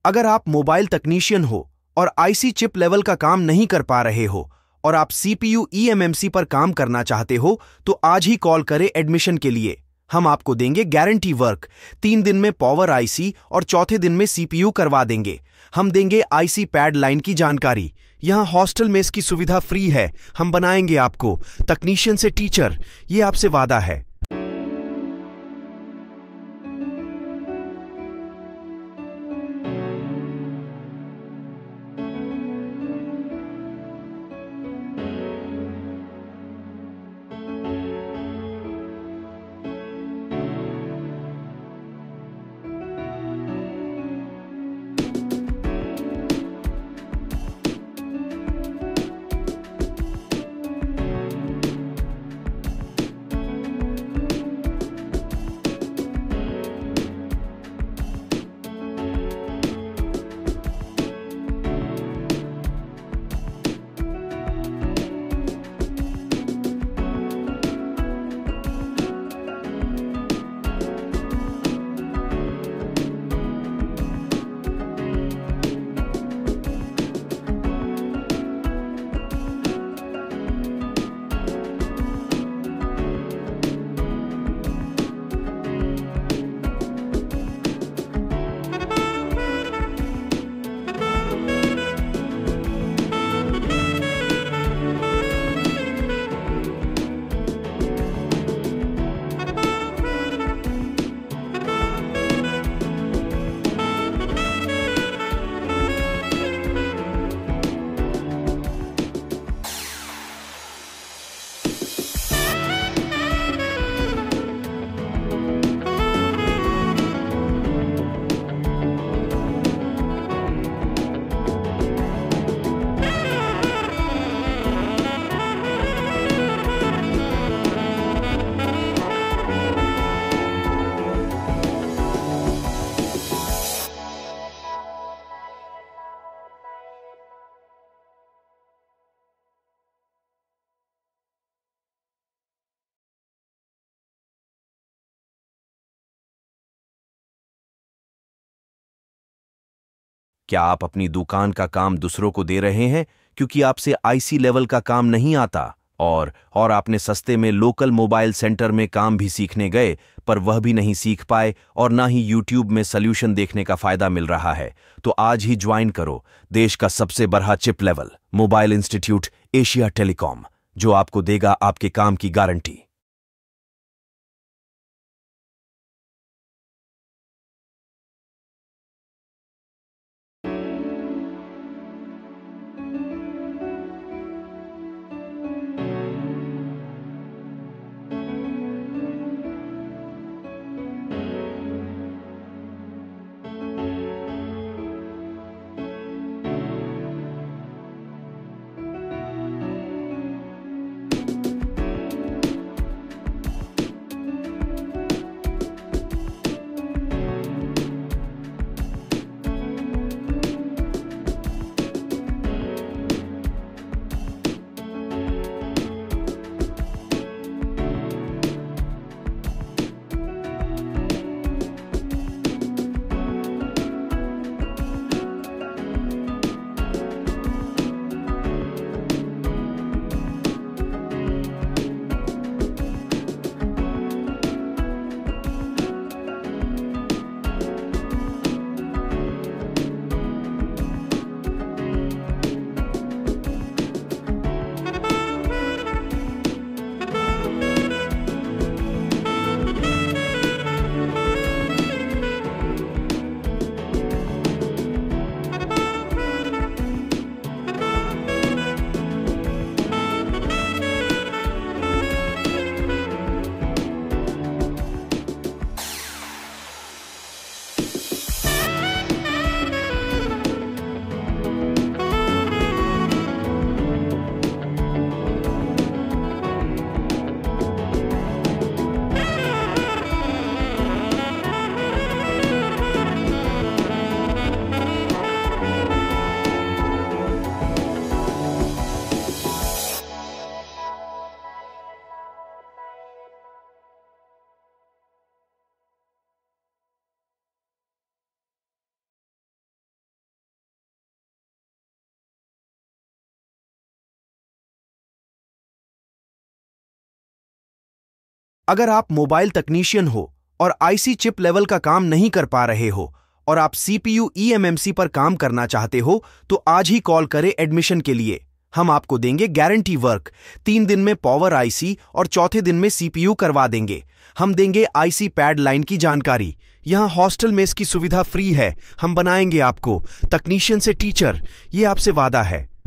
अगर आप मोबाइल तकनीशियन हो और आईसी चिप लेवल का काम नहीं कर पा रहे हो और आप सीपीयू ईएमएमसी पर काम करना चाहते हो तो आज ही कॉल करें एडमिशन के लिए। हम आपको देंगे गारंटी वर्क। 3 दिन में पावर आईसी और चौथे दिन में सीपीयू करवा देंगे। हम देंगे आईसी पैड लाइन की जानकारी। यहाँ हॉस्टल मेस की सुविधा फ्री है। हम बनाएंगे आपको तकनीशियन से टीचर, ये आपसे वादा है। क्या आप अपनी दुकान का काम दूसरों को दे रहे हैं क्योंकि आपसे आईसी लेवल का काम नहीं आता और आपने सस्ते में लोकल मोबाइल सेंटर में काम भी सीखने गए पर वह भी नहीं सीख पाए और ना ही यूट्यूब में सॉल्यूशन देखने का फायदा मिल रहा है? तो आज ही ज्वाइन करो देश का सबसे बड़ा chip level mobile institute Asia Telecom, जो आपको देगा आपके काम की गारंटी। अगर आप मोबाइल तकनीशियन हो और आईसी चिप लेवल का काम नहीं कर पा रहे हो और आप सीपीयू ईएमएमसी पर काम करना चाहते हो तो आज ही कॉल करें एडमिशन के लिए। हम आपको देंगे गारंटी वर्क। 3 दिन में पावर आईसी और चौथे दिन में सीपीयू करवा देंगे। हम देंगे आईसी पैड लाइन की जानकारी। यहाँ हॉस्टल में इसकी सुविधा फ्री है। हम बनाएंगे आपको तकनीशियन से टीचर, ये आपसे वादा है।